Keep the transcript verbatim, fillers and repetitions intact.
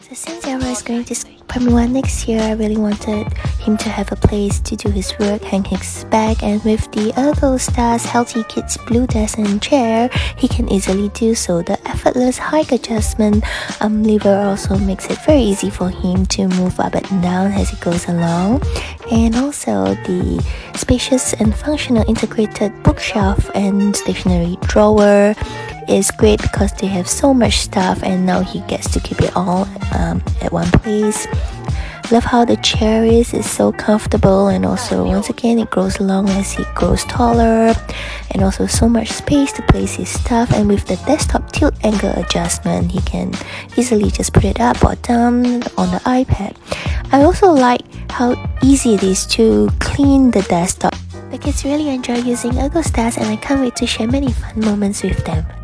So since Elroy is going to primary one next year, I really wanted him to have a place to do his work, hang his bag, and with the Ergo-Star's Healthy Kids Blue Desk and Chair, he can easily do so. The effortless height adjustment um, lever also makes it very easy for him to move up and down as he goes along. And also the spacious and functional integrated bookshelf and stationery drawer is great because they have so much stuff and now he gets to keep it all um, at one place. Love how the chair is, it's so comfortable, and also once again it grows along as he grows taller, and also so much space to place his stuff. And with the desktop tilt angle adjustment, he can easily just put it up or down on the iPad. I also like how easy it is to clean the desktop. The kids really enjoy using Ergo-Stars and I can't wait to share many fun moments with them.